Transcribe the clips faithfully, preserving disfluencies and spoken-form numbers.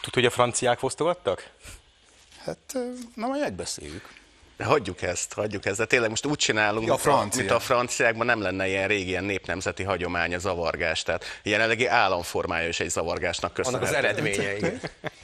Tudod, hogy a franciák fosztogattak? Hát, na majd megbeszéljük. De hagyjuk ezt, hagyjuk ezt, de tényleg most úgy csinálunk, a mint, mint a franciákban nem lenne ilyen régi, ilyen népnemzeti hagyomány a zavargás, tehát jelenlegi államformája is egy zavargásnak köszönhető. Annak az eredménye, igen.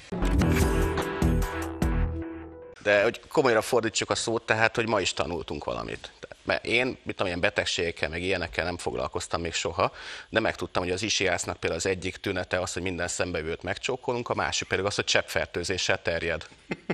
De hogy komolyra fordítsuk a szót, tehát, hogy ma is tanultunk valamit. Mert én, mit tudom, ilyen betegségekkel, meg ilyenekkel nem foglalkoztam még soha, de megtudtam, hogy az isiásznak például az egyik tünete az, hogy minden szembejövőt megcsókolunk, a másik pedig az, hogy cseppfertőzéssel terjed.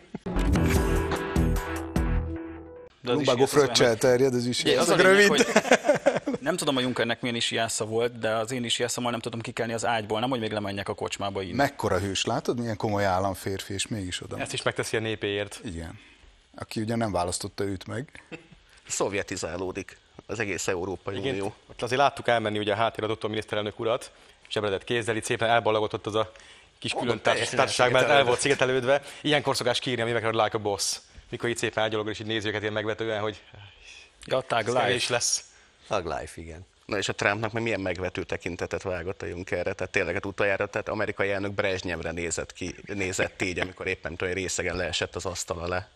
Lumbágó fröccsel terjed, ez is az a rövid. Hogy nem tudom, a Junckernek milyen isiásza volt, de az én isiászommal nem tudom kikelni az ágyból, nem, hogy még lemenjek a kocsmába inni. Mekkora hős, látod, milyen komoly államférfi, és mégis oda. Ezt is megteszi a népéért. Igen. Aki ugye nem választotta őt meg. Szovjetizálódik az egész Európai Igen, Unió. ott azért láttuk elmenni ugye a háttéradótól a miniszterelnök urat, zsebredett kézzel, itt szépen elballagott ott az a kis külön társaság, mert el volt szigetelődve. Ilyenkor szokás kírni a művekről, like a boss. Mikor itt szépen elgyalogol, és így nézi őket ilyen megvetően, hogy ja, tag life is lesz. Tag life, igen. Na és a Trumpnak meg milyen megvető tekintetet vágott a Junckerre, tehát tényleg hát utoljára, tehát amerikai elnök Brezsnyevre nézett ki, nézett így, amikor éppen olyan részegen leesett az asztal alá.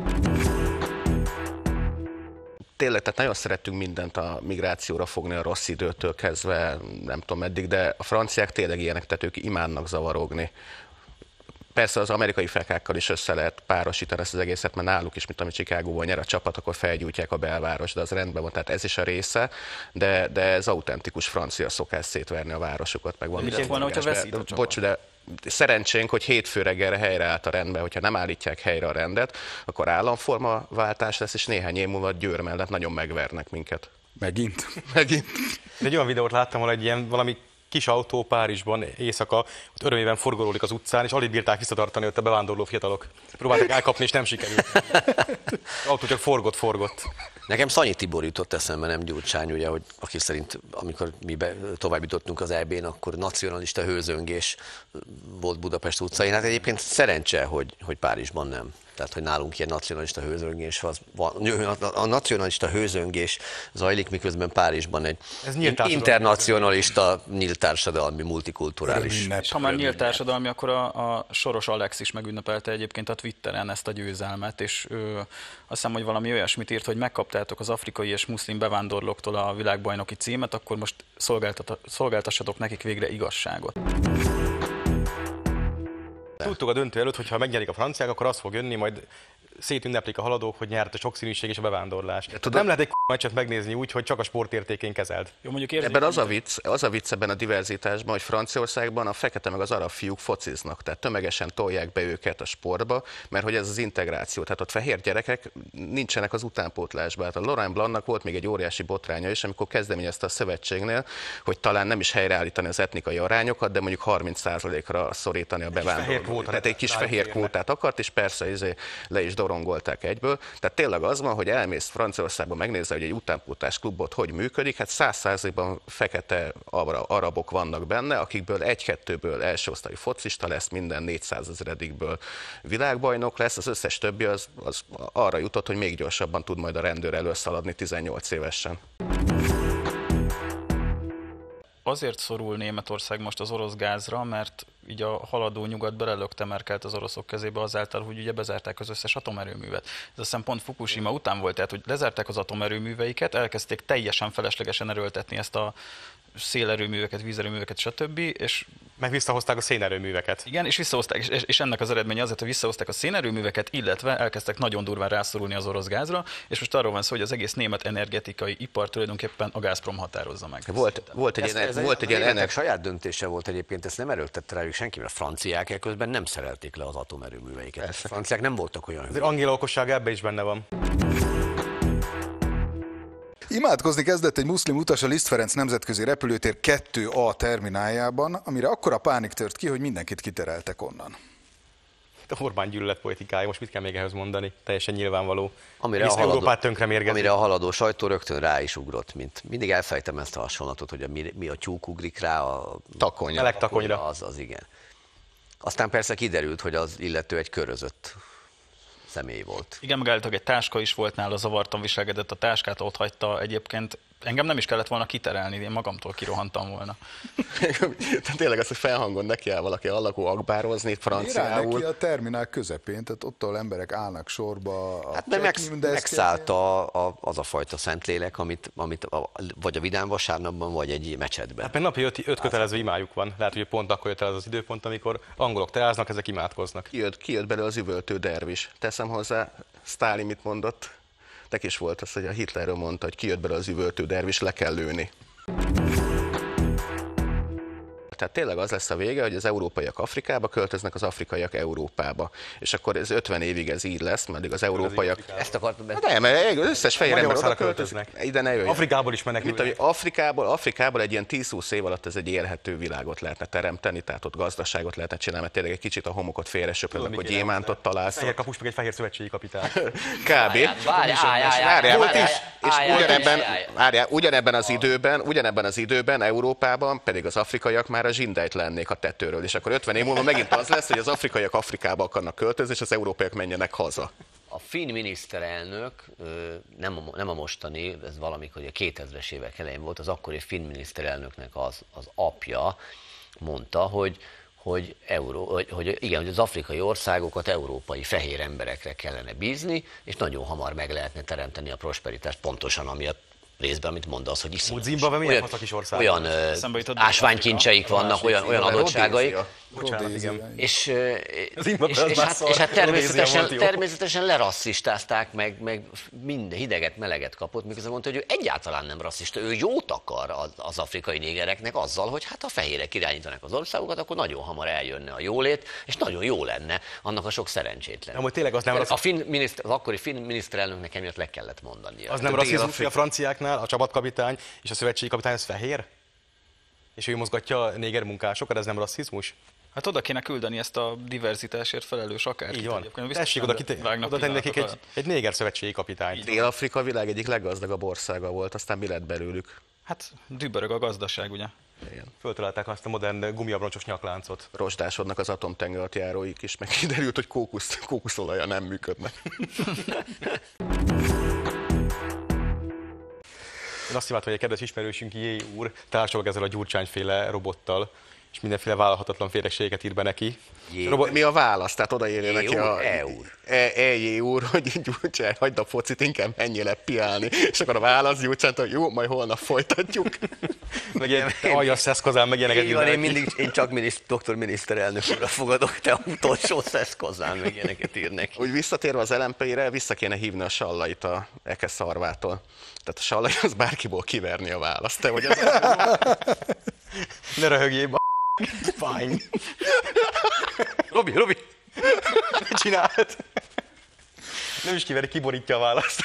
Tényleg, tehát nagyon szeretünk mindent a migrációra fogni, a rossz időtől kezdve, nem tudom meddig, de a franciák tényleg ilyenek, tehát ők imádnak zavarogni. Persze az amerikai fekákkal is össze lehet párosítani ezt az egészet, mert náluk is, mint ami Chicagóban nyer a csapat, akkor felgyújtják a belváros, de az rendben van, tehát ez is a része, de, de ez autentikus francia szokás szétverni a városokat, meg van. Mit volna, hogyha veszít a csapat? Bocs, de szerencsénk, hogy hétfő reggelre helyreállt a rendbe, hogyha nem állítják helyre a rendet, akkor államformaváltás lesz, és néhány év múlva Győr mellett nagyon megvernek minket. Megint? Megint. De egy olyan videót láttam, ahol egy ilyen valami kis autó Párizsban éjszaka, ott örömében forgolódik az utcán, és alig bírták visszatartani ott a bevándorló fiatalok. Próbálták elkapni, és nem sikerült. Az autó csak forgott, forgott. Nekem Szanyi Tibor jutott eszembe, nem Gyurcsány, ugye, hogy aki szerint, amikor mi be, tovább jutottunk az é bén, akkor nacionalista hőzöngés volt Budapest utcain. Hát egyébként szerencse, hogy, hogy Párizsban nem. Tehát, hogy nálunk ilyen nacionalista hőzöngés van. A nacionalista hőzöngés zajlik, miközben Párizsban egy internacionalista, nyílt társadalmi, multikulturális. És ha már nyílt társadalmi, akkor a, a Soros Alex is megünnepelte egyébként a Twitteren ezt a győzelmet, és ő, azt hiszem, hogy valami olyasmit írt, hogy megkaptátok az afrikai és muszlim bevándorlóktól a világbajnoki címet, akkor most szolgáltassatok nekik végre igazságot. Tudtuk a döntő előtt, hogy ha megnyerik a franciák, akkor az fog jönni, majd szétünneplik a haladók, hogy nyert a sokszínűség és a bevándorlás. Ja, nem lehet egy meccset megnézni úgy, hogy csak a sportértékén kezeld. Jó, mondjuk ebben az a vicc, az a vicc ebben a diverzitásban, hogy Franciaországban a fekete meg az arab fiúk fociznak, tehát tömegesen tolják be őket a sportba, mert hogy ez az integráció, tehát ott fehér gyerekek nincsenek az utánpótlásban. Hát a Laurent Blancnak volt még egy óriási botránya is, amikor kezdeményezte a szövetségnél, hogy talán nem is helyreállítani az etnikai arányokat, de mondjuk harminc százalékra szorítani a bevándorlókat. Tehát egy kis fehér kvótát akart, és persze izé le is dorongolták egyből. Tehát tényleg az van, hogy elmész Franciaországban, megnézze, hogy egy utánpótlás klubot hogy működik, hát száz százalékban fekete arabok vannak benne, akikből egy-kettőből első osztályú focista lesz, minden négyszázezredikből világbajnok lesz, az összes többi az, az arra jutott, hogy még gyorsabban tud majd a rendőr előszaladni tizennyolc évesen. Azért szorul Németország most az orosz gázra, mert így a haladó nyugat belelökte Merkelt az oroszok kezébe azáltal, hogy ugye bezárták az összes atomerőművet. Ez azt hiszem pont Fukushima után volt, tehát hogy lezárták az atomerőműveiket, elkezdték teljesen feleslegesen erőltetni ezt a szélerőműveket, vízerőműveket, stb. És meg visszahozták a szénerőműveket. Igen, és visszahozták, és, és ennek az eredménye azért, hogy visszahozták a szénerőműveket, illetve elkezdtek nagyon durván rászorulni az orosz gázra, és most arról van szó, hogy az egész német energetikai ipar tulajdonképpen a Gazprom határozza meg. Volt, volt egy ilyen, volt egy ilyen ennek saját döntése volt egyébként, ezt nem erőltette rájuk senki, mert a franciák ekközben nem szerelték le az atomerőműveiket. A franciák nem voltak olyan. Azért Angéla okossága ebben is benne van. Imádkozni kezdett egy muszlim utas a Liszt Ferenc nemzetközi repülőtér kettő A termináljában, amire akkora pánik tört ki, hogy mindenkit kitereltek onnan. A Orbán gyűlöletpolitikája, most mit kell még ehhez mondani? Teljesen nyilvánvaló. Amire, a haladó, amire a haladó sajtó rögtön rá is ugrott, mint mindig elfejtem ezt a hasonlatot, hogy a, mi, mi a tyúk ugrik rá a takonyra. A legtakonyra. Az, az igen. Aztán persze kiderült, hogy az illető egy körözött személy volt. Igen, meg állítólag egy táska is volt nála, zavartan viselkedett a táskát, ott hagyta, egyébként engem nem is kellett volna kiterelni, én magamtól kirohantam volna. Tényleg az, hogy felhangon neki áll valaki allakó akbározni franciául. Neki a terminál közepén, tehát ott, ahol emberek állnak sorba. A Hát mert megsz, megszállta a, az a fajta szentlélek, amit, amit a, vagy a Vidám vasárnapban, vagy egy mecsetben. Hát mert napi öt, öt kötelező imájuk van. Lehet, hogy pont akkor jött el az az időpont, amikor angolok teáznak, ezek imádkoznak. Kijött, kijött belőle az üvöltő dervis. Teszem hozzá, Sztálin mit mondott? Neki is volt az, hogy a Hitlerről mondta, hogy kijött belőle az üvöltő dervis, le kell lőni. Tehát tényleg az lesz a vége, hogy az európaiak Afrikába költöznek, az afrikaiak Európába. És akkor ez ötven évig ez így lesz, meddig az európaiak... Ezt akartam be... Nem, mert összes fehér ember oda költöznek. Ide ne jöjjön. Afrikából is menekülnek. Mint, Afrikából, Afrikából egy ilyen tíz-húsz év alatt ez egy élhető világot lehetne teremteni, tehát ott gazdaságot lehetne csinálni, mert tényleg egy kicsit a homokot félre söpörnek, hogy gyémántot találsz. Fehér kapus meg egy fehér szövetségi kapitány. Kb. És ugyanebben az időben, ugyanebben az időben Európában pedig az afrikaiak már a zsindejt lennék a tetőről, és akkor ötven év múlva megint az lesz, hogy az afrikaiak Afrikába akarnak költözni, és az európaiak menjenek haza. A finn miniszterelnök, nem a, nem a mostani, ez valamikor a kétezres évek elején volt, az akkori finn miniszterelnöknek az, az apja mondta, hogy Hogy, Euró, hogy, hogy igen, hogy az afrikai országokat európai fehér emberekre kellene bízni, és nagyon hamar meg lehetne teremteni a prosperitást, pontosan amiatt részben, amit mondasz, hogy iszonyat. Zimbabwe milyen haza kis ország? Olyan uh, ásványkincseik vannak, olyan, olyan adottságaik. Bocsánat, igen. És, és, és, hát, és hát természetesen, természetesen lerasszistázták, meg, meg minden hideget, meleget kapott, miközben mondta, hogy ő egyáltalán nem rasszista, ő jót akar az, az afrikai négereknek azzal, hogy hát ha fehérek irányítanak az országokat, akkor nagyon hamar eljönne a jólét, és nagyon jó lenne annak a sok szerencsétlen. Nem, hogy tényleg az nem a finn miniszter, az akkori finn miniszterelnöknek emiatt le kellett mondani. Az nem rasszizmus, hogy a franciáknál a csapatkapitány és a szövetségi kapitány az fehér? És ő mozgatja a néger munkásokat, ez nem rasszizmus? Hát oda kéne küldeni ezt a diverzitásért felelős akár. Így van. Tessék oda, oda tenni nekik egy, egy néger szövetségi kapitányt. Dél-Afrika világ egyik leggazdagabb országa volt, aztán mi lett belőlük? Hát dübörög a gazdaság, ugye? Igen. Föltalálták azt a modern gumiabroncsos nyakláncot. Rozsdásodnak az atomtengeralattjáróik is, meg kiderült, hogy kókusz, kókuszolaja nem működnek. Én azt imádtam, hogy egy kedves ismerősünk, Jé úr, társalog ezzel a Gyurcsányféle robottal, és mindenféle vállalhatatlan félreségeket ír be neki. Robot... Mi a válasz? Tehát odaírja neki a... E úr. E úr, hogy Gyurcsány, hagyd a focit, inkább menjél le piálni. És akkor a válasz Gyurcsányt, hogy jó, majd holnap folytatjuk. Meg ilyen aljas szeszkozán, meg ilyeneket ír be én mindig, én csak miniszt, doktor miniszterelnök úrra fogadok, te utolsó szeszkozán, meg ilyeneket ír neki. Úgy visszatérve az el em pé-re, vissza kéne hívni a Sallait a Eke szarvától. Tehát a Sallai az bárkiból kiverni a választ. Te vagy az... Ne röhögjél, b***. Fine. Robi, Robi! Ne csináld! Nem is kiveri, kiborítja a választ.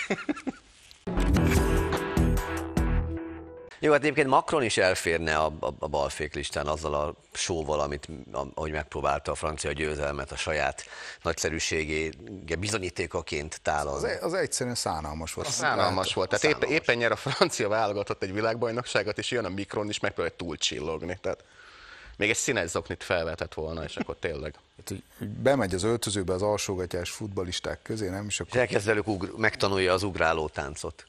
Jó, hát egyébként Macron is elférne a, a, a balfék listán azzal a sóval, amit, ahogy megpróbálta a francia győzelmet a saját nagyszerűségé bizonyítékaként tálalni. Az, az egyszerűen szánalmas volt. Szánalmas volt. Tehát éppen, éppen nyer a francia válogatott egy világbajnokságot, és jön a Mikron is, megpróbál túlcsillogni. Tehát még egy színes zoknit felvetett volna, és akkor tényleg. Hát, hogy bemegy az öltözőbe az alsógatyás futballisták közé, nem? És akkor... És elkezd velük ugr- megtanulja az ugráló táncot.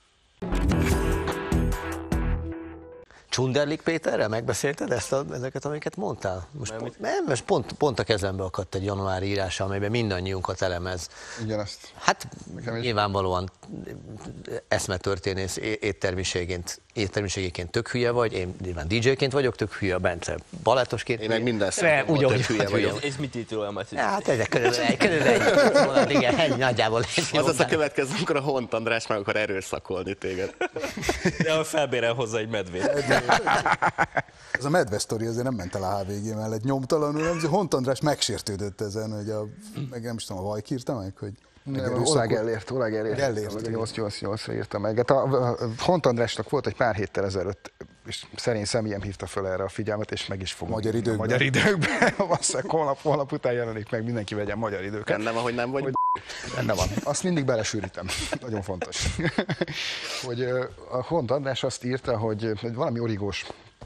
Csunderlik Péterrel megbeszélted ezt a, ezeket, amiket mondtál? Most pont, nem, most pont, pont a kezembe akadt egy januári írása, amelyben mindannyiunkat elemez. Ugyanezt. Hát nyilvánvalóan eszmetörténész éttermiségéként, éttermiségéként tök hülye vagy, én nyilván dé dzséként vagyok tök hülye, Bence balettosként. Én meg minden szempontból tök hülye vagyok. Ez mit titulál, Maci? Hát ezek körülbelül, körülbelül egy, igen, egy nagyjából egy. Az az a következő, amikor a Hont András meg akar erőszakolni téged. De felbérel hozzá egy medvét. Ez a medve sztori azért nem ment el a há vé gé mellett nyomtalanul, nem? Hont András megsértődött ezen, hogy a, meg nem is tudom, a Vajk írta meg, hogy... Nem, Olág Ellért, Olág Ellért, nyolc nyolc nyolcra írta meg. Hát a, a Hont Andrásnak volt egy pár héttel ezelőtt, és szerény személyem hívta fel erre a figyelmet, és meg is fogom. Magyar időkben. Magyar időkben. Valószínűleg holnap, holnap után jelenik meg, mindenki vegyen magyar időket. Nem, ahogy nem vagy. Benne van. Azt mindig belesűrítem. Nagyon fontos. Hogy a Hont András azt írta, hogy valami origós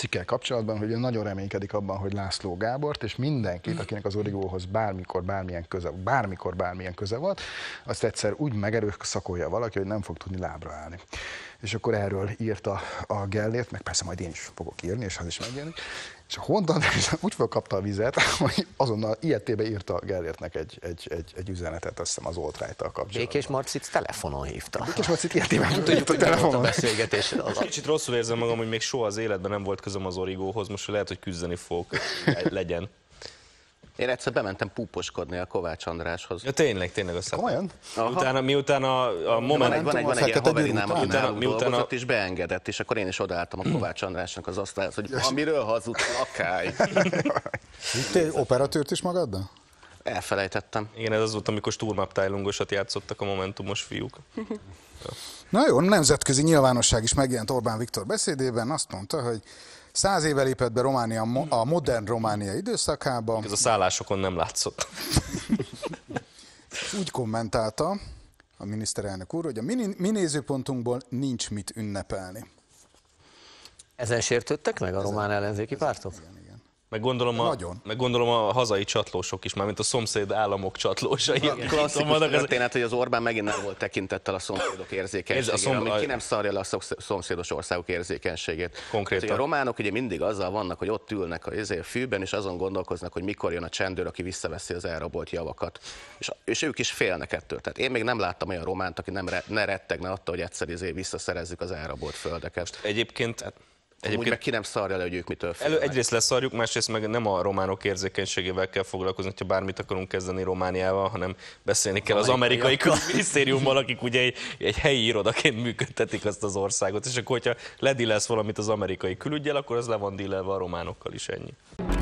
cikkel kapcsolatban, hogy ő nagyon reménykedik abban, hogy László Gábort és mindenkit, akinek az Origóhoz bármikor, bármilyen köze, bármikor, bármilyen köze volt, azt egyszer úgy megerőszakolja valaki, hogy nem fog tudni lábra állni. És akkor erről írta a Gellért, meg persze majd én is fogok írni, és az is megjelenik. És a Hontan úgy felkapta a vizet, hogy azonnal ilyetébe írta a Gellértnek egy, egy, egy, egy üzenetet, azt hiszem az Old Right-tal kapcsolatban. Békés Marcit telefonon hívta. Békés Marcit ilyetébe Nem tudjuk, hogy mi volt a beszélgetés. Kicsit rosszul érzem magam, hogy még soha az életben nem volt közöm az Origóhoz, most lehet, hogy küzdeni fogok, legyen. Én egyszer bementem púposkodni a Kovács Andráshoz. Ja, tényleg, tényleg azt Komolyan? Miután, miután a, a Van moment... egy, van egy, van egy ilyen haverinám, aki nálunk miután dolgozott, a... és beengedett, és akkor én is odaálltam a Kovács Andrásnak az asztalhoz, hogy amiről hazudsz, lakály. Te operatőrt is magaddal? Elfelejtettem. Igen, ez az volt, amikor Sturmabteilungosat játszottak a Momentumos fiúk. Na jó, nemzetközi nyilvánosság is megjelent Orbán Viktor beszédében, azt mondta, hogy száz éve lépett be Románia a modern Románia időszakába. Ez a szállásokon nem látszott. Úgy kommentálta a miniszterelnök úr, hogy a mi, mi nézőpontunkból nincs mit ünnepelni. Ezen sértődtek meg a román ellenzéki pártok? Igen, igen. Meg gondolom, a, meg gondolom a hazai csatlósok is, mármint a szomszéd államok csatlósai. Klasszikus történet, hogy az Orbán megint nem volt tekintettel a szomszédok érzékenységére, szom... amit ki nem szarja le a szomszédos országok érzékenységét. Konkrétan. Hát, a románok ugye mindig azzal vannak, hogy ott ülnek a fűben, és azon gondolkoznak, hogy mikor jön a csendőr, aki visszaveszi az elrabolt javakat. És, és ők is félnek ettől. Tehát én még nem láttam olyan románt, aki nem re, ne rettegne attól, hogy egyszer izé visszaszerezzük az elrabolt földeket. Egyébként... Tehát, Egyébként meg ki nem szarja le, hogy ők mitől elő, egyrészt leszarjuk, másrészt meg nem a románok érzékenységével kell foglalkozni, hogyha bármit akarunk kezdeni Romániával, hanem beszélni kell az amerikai külügyminisztériummal, akik ugye egy, egy helyi irodaként működtetik azt az országot, és akkor, hogyha ledillelsz valamit az amerikai külüggyel, akkor az le van dillelve a románokkal is, ennyi.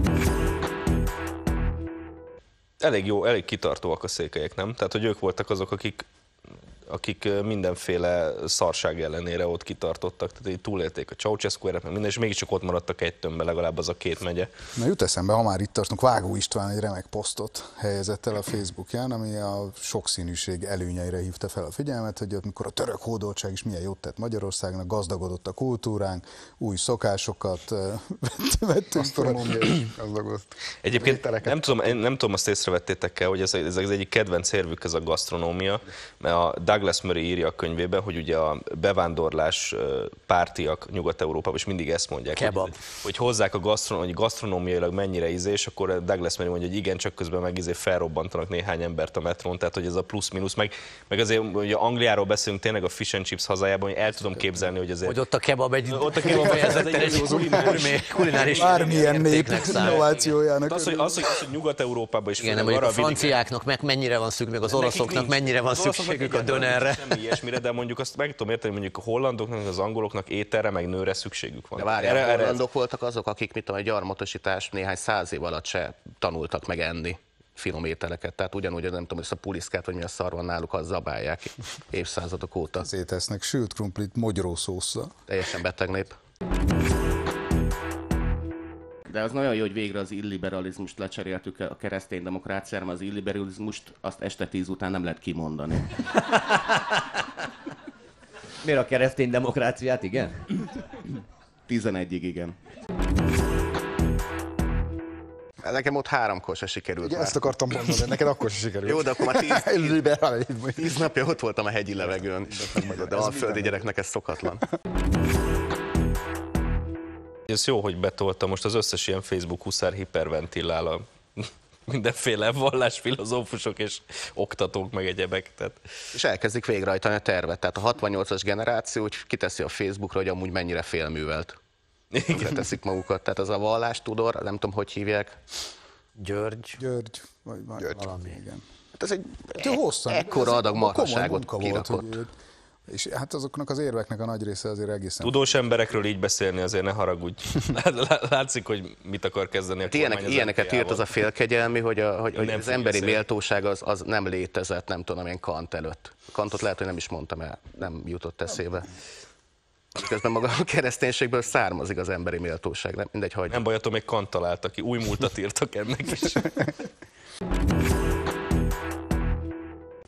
Elég jó, elég kitartóak a székelyek, nem? Tehát, hogy ők voltak azok, akik akik mindenféle szarság ellenére ott kitartottak, tehát így túlélték a Ceausescu-eret, meg minden, és mégiscsak ott maradtak egy tömbben, legalább az a két megye. Na jut eszembe, ha már itt tartunk, Vágó István egy remek posztot helyezett el a Facebookján, ami a sokszínűség előnyeire hívta fel a figyelmet, hogy ott, mikor a török hódoltság is milyen jót tett Magyarországnak, gazdagodott a kultúránk, új szokásokat vettünk fel. Egyébként nem tudom, nem tudom, azt észrevettétek-e, hogy ez, ez az egyik kedvenc érvük, ez a gasztronómia, mert a Douglas Murray írja a könyvében, hogy ugye a bevándorlás pártiak Nyugat-Európában is mindig ezt mondják, hogy, hogy hozzák a gasztronómiai, hogy gasztronómiailag mennyire ízé, és akkor Douglas Murray mondja, hogy igen, csak közben meg izé felrobbantanak néhány embert a metrón, tehát hogy ez a plusz-minusz, meg, meg azért, hogy Angliáról beszélünk tényleg a fish and chips hazájában, hogy el tudom képzelni, hogy azért... Hogy ott a kebab egy, ott a kebab egy, egy kulináris bármilyen nép innovációjának. Az, hogy, az, hogy, az, hogy Nyugat-Európában is... Igen, nem, a franciáknak meg mennyire van szükség, meg az oroszoknak mennyire van szükségük a dönerre. Semmi ilyesmire, de mondjuk azt meg tudom érteni, mondjuk a hollandoknak, az angoloknak ételre, meg nőre szükségük van. De várjál, a hollandok voltak azok, akik mit tudom, egy gyarmatosítás néhány száz év alatt se tanultak meg enni finom ételeket. Tehát ugyanúgy, nem tudom, hogy ezt a puliszkát, vagy mi a szar van náluk, az zabálják évszázadok óta. Azért tesznek sült krumplit mogyoró-szósszal. Teljesen beteg nép. De az nagyon jó, hogy végre az illiberalizmust lecseréltük a keresztény demokráciára, mert az illiberalizmust azt este tíz után nem lehet kimondani. Miért a keresztény demokráciát, igen? tizenegyig, igen. Nekem ott háromkor se sikerült. Igen, már. ezt akartam mondani, neked akkor se sikerült. Jó, de akkor már tíz, tíz, tíz napja ott voltam a hegyi levegőn. De a földi gyereknek ez szokatlan. Ez jó, hogy betolta most az összes ilyen Facebook huszár hiperventilál a mindenféle vallásfilozófusok és oktatók meg egyebek. Tehát... És elkezdik végrehajtani a tervet. Tehát a hatvannyolcas generáció úgy kiteszi a Facebookra, hogy amúgy mennyire félművelt. Teszik magukat. Tehát az a vallástudor, nem tudom, hogy hívják. György. György, vagy, vagy György. valami, igen. Hát ez egy hosszan, ekkora adag marhaságot volt, kirakott. hogy, és hát azoknak az érveknek a nagy része azért egészen... Tudós emberekről így beszélni azért ne haragudj. Látszik, hogy mit akar kezdeni a hát ilyenek, ilyeneket írt az a félkegyelmi, hogy, a, hogy, hogy az emberi beszélni. Méltóság az, az nem létezett, nem tudom, ilyen Kant előtt. Kantot lehet, hogy nem is mondtam el, nem jutott eszébe. Közben maga a kereszténységből származik az emberi méltóság, nem? Mindegy, hagyjuk. Nem baj, attól még Kant találta ki, új múltat írtak ennek is.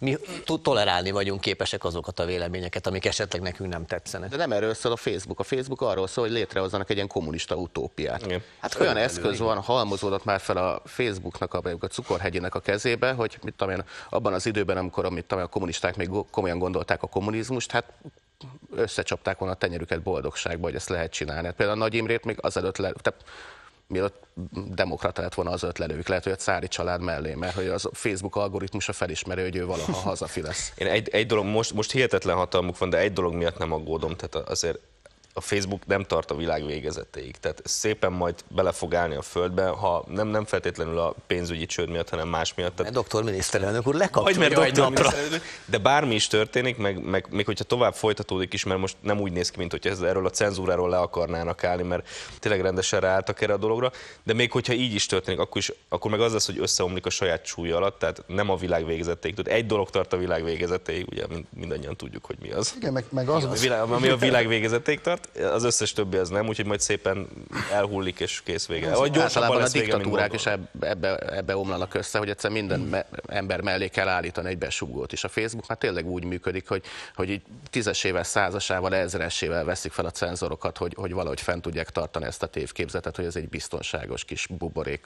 mi tolerálni vagyunk képesek azokat a véleményeket, amik esetleg nekünk nem tetszenek. De nem erről szól a Facebook. A Facebook arról szól, hogy létrehozzanak egy ilyen kommunista utópiát. Hát Hát olyan eszköz van, halmozódott már fel a Facebooknak, a, a cukorhegyének a kezébe, hogy mit tudom én, abban az időben, amikor amit tudom, a kommunisták még komolyan gondolták a kommunizmust, hát összecsapták volna a tenyerüket boldogságba, hogy ezt lehet csinálni. Hát például a Nagy Imrét még azelőtt le, tehát mielőtt demokrata lett volna, azelőtt lelőjük, lehet, hogy a cári család mellé, mert hogy az Facebook algoritmusa felismeri, hogy ő valaha hazafi lesz. Én egy, egy dolog, most, most hihetetlen hatalmuk van, de egy dolog miatt nem aggódom, tehát azért a Facebook nem tart a világ végezetéig, tehát szépen majd bele fog állni a földbe, ha nem, nem feltétlenül a pénzügyi csőd miatt, hanem más miatt. Tehát... Doktor miniszterelnök úr lekapcsolja egy napra. De bármi is történik, meg, meg még hogyha tovább folytatódik is, mert most nem úgy néz ki, mint hogyha ez erről a cenzúráról le akarnának állni, mert tényleg rendesen ráálltak erre a dologra, de még hogyha így is történik, akkor, is, akkor meg az lesz, hogy összeomlik a saját súlya alatt, tehát nem a világ végezetéig. Tehát egy dolog tart a világ végezetéig, ugye mindannyian tudjuk, hogy mi az. Igen, meg, meg az, az... Ami a világ végezetéig tart, az összes többi az nem, úgyhogy majd szépen elhullik és kész vége. Vagy gyorsabban lesz a diktatúrák is ebbe, ebbe omlanak össze, hogy egyszer minden me- ember mellé kell állítani egy besugót is. A Facebook már tényleg úgy működik, hogy, hogy így tízesével, százasával, ezresével veszik fel a cenzorokat, hogy, hogy valahogy fent tudják tartani ezt a tévképzetet, hogy ez egy biztonságos kis buborék.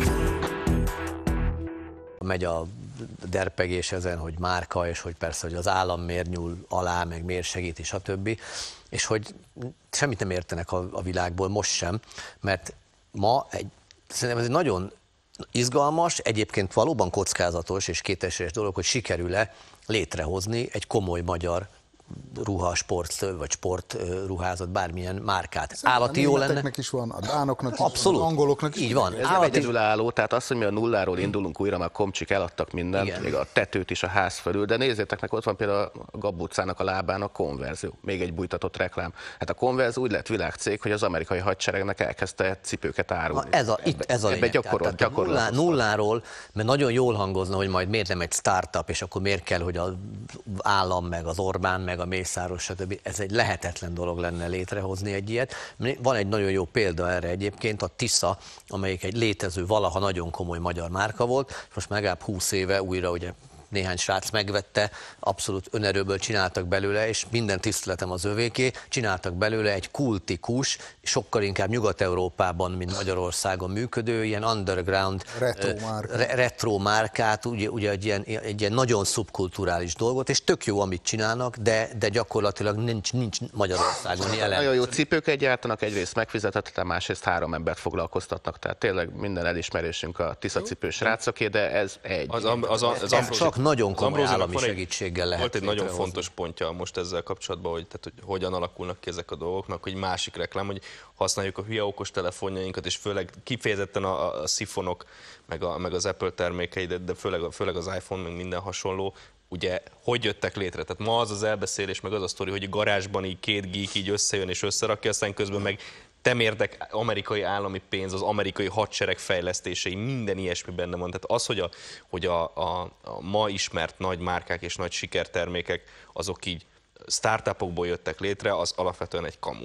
Megy a derpegés ezen, hogy márka, és hogy persze, hogy az állam miért nyúl alá, meg miért segít, és a többi, és hogy semmit nem értenek a, a világból, most sem, mert ma egy, szerintem ez egy nagyon izgalmas, egyébként valóban kockázatos és kétesélyes dolog, hogy sikerül-e létrehozni egy komoly magyar ruha, sport vagy sportruházat, bármilyen márkát. Szerintem Állati jó lenne. is van, a dánoknak is Abszolút. van, az angoloknak is így van. Ez Állati... egyedülálló, tehát az, hogy mi a nulláról indulunk újra, már komcsik eladtak mindent, igen. Még a tetőt is a ház felül, de nézzétek meg, ott van például a Gabb utcának a lábán a Converse, még egy bújtatott reklám. Hát a Converse úgy lett világcég, hogy az amerikai hadseregnek elkezdte cipőket árulni. Na ez a, itt ez a ebbe lényeg. Gyakorol, tehát, nullá, nulláról, mert nagyon jól hangozna, hogy majd miért nem egy startup, és akkor miért kell, hogy az állam, meg az Orbán, meg a Mészáros, stb. Ez egy lehetetlen dolog lenne létrehozni egy ilyet. Van egy nagyon jó példa erre egyébként, a Tisza, amelyik egy létező, valaha nagyon komoly magyar márka volt, most legalább húsz éve újra ugye néhány srác megvette, abszolút önerőből csináltak belőle, és minden tiszteletem az övéké, csináltak belőle egy kultikus, sokkal inkább Nyugat-Európában, mint Magyarországon működő, ilyen underground retro, márka. re- retro márkát, ugye, ugye egy, ilyen, egy ilyen nagyon szubkulturális dolgot, és tök jó, amit csinálnak, de, de gyakorlatilag nincs, nincs Magyarországon jelen. Nagyon jó cipőket gyártanak, egyrészt megfizethetetlen, másrészt három embert foglalkoztatnak, tehát tényleg minden elismerésünk a Tisza cipős srácoké, de ez egy. Az, az, az, az, ez csak nagyon komoly állami egy, segítséggel lehet. Volt egy nagyon fontos pontja most ezzel kapcsolatban, hogy, tehát, hogy hogyan alakulnak ki ezek a dolgoknak, hogy másik reklám, hogy használjuk a hülye okos telefonjainkat, és főleg kifejezetten a, a szifonok, meg, a, meg az Apple termékei, de, de főleg, főleg az iPhone, meg minden hasonló, ugye, hogy jöttek létre? Tehát ma az az elbeszélés, meg az a sztori, hogy a garázsban így két geek így összejön és összerakja, aztán közben meg temérdek amerikai állami pénz, az amerikai hadsereg fejlesztései, minden ilyesmi benne van. Tehát az, hogy a, hogy a, a, a ma ismert nagy márkák és nagy sikertermékek, azok így startupokból jöttek létre, az alapvetően egy kamu.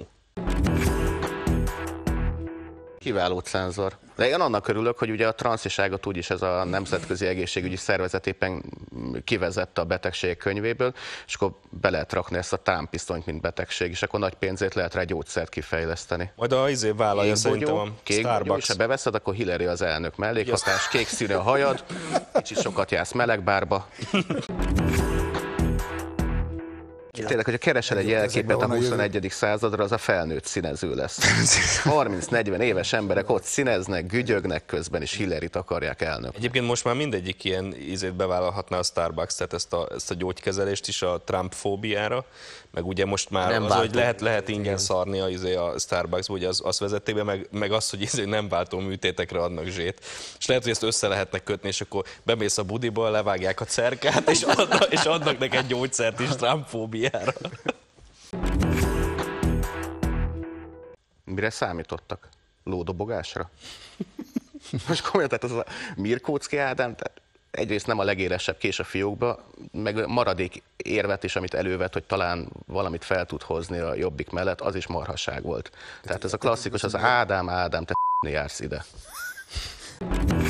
Kiváló cenzor. De én annak örülök, hogy ugye a transzsiságot úgyis ez a Nemzetközi Egészségügyi Szervezet éppen kivezette a betegségek könyvéből, és akkor be lehet rakni ezt a támpisztonyt, mint betegség, és akkor nagy pénzért lehet rá gyógyszert kifejleszteni. Majd a izé vállalja Kék szerintem bogyó, a kék Starbucks. bogyó, és ha beveszed, akkor Hillary az elnök mellékhatás, kék színű a hajad, kicsit sokat jársz melegbárba. Tényleg, hogyha keresel egy jelképet a huszonegyedik századra, az a felnőtt színező lesz. harminc-negyven éves emberek ott színeznek, gügyögnek közben, és Hillary-t akarják elnök. Egyébként most már mindegyik ilyen ízét bevállalhatná a Starbucks, tehát ezt a, ezt a gyógykezelést is a Trump fóbiára, meg ugye most már nem az, hogy lehet, lehet ingyen szarni a, izé a Starbucksba, ugye az, azt vezették be, meg, meg az, hogy izé nem váltó műtétekre adnak zsét. És lehet, hogy ezt össze lehetne kötni, és akkor bemész a budiból, levágják a cerkát, és adnak, és adnak neked gyógyszert is Trump fóbiára. Mire számítottak? Lódobogásra? Most komolyan, tehát az a Mirkóczki Ádám, tehát egyrészt nem a legélesebb kés a fiókba, meg maradék érvet is, amit elővet, hogy talán valamit fel tud hozni a Jobbik mellett, az is marhaság volt. Tehát ez a klasszikus, az Ádám, Ádám, te jársz ide.